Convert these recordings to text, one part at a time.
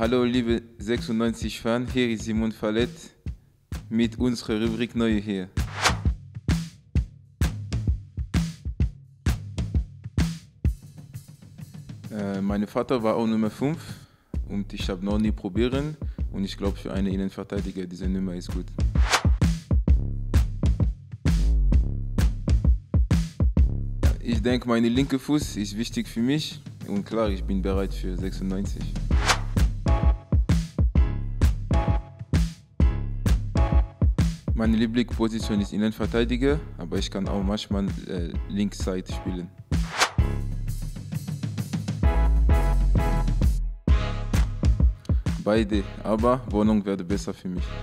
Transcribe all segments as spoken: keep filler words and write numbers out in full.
Hallo liebe sechsundneunzig-Fan, hier ist Simon Fallet mit unserer Rubrik Neue hier. Äh, mein Vater war auch Nummer fünf und ich habe noch nie probieren und ich glaube für einen Innenverteidiger diese Nummer ist gut. Ich denke, mein linker Fuß ist wichtig für mich und klar, ich bin bereit für sechsundneunzig. Meine Lieblingsposition ist Innenverteidiger, aber ich kann auch manchmal äh, Linksseite spielen. Beide, aber Wohnung wäre besser für mich.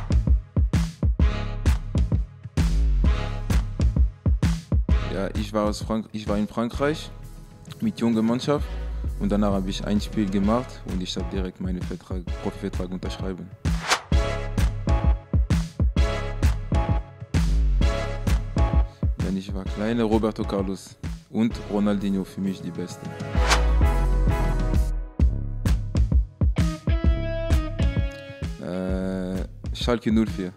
Ja, ich war, aus Frank ich war in Frankreich mit junger Mannschaft und danach habe ich ein Spiel gemacht und ich habe direkt meinen Vertrag, Profivertrag unterschreiben. Wenn ich war kleiner, Roberto Carlos und Ronaldinho für mich die Besten. Äh, Schalke null vier.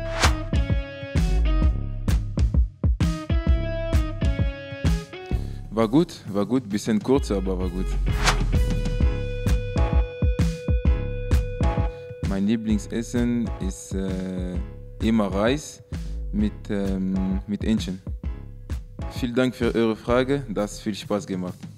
War gut, war gut, bisschen kurz, aber war gut. Mein Lieblingsessen ist äh, immer Reis mit, ähm, mit Hähnchen. Vielen Dank für eure Frage, das hat viel Spaß gemacht.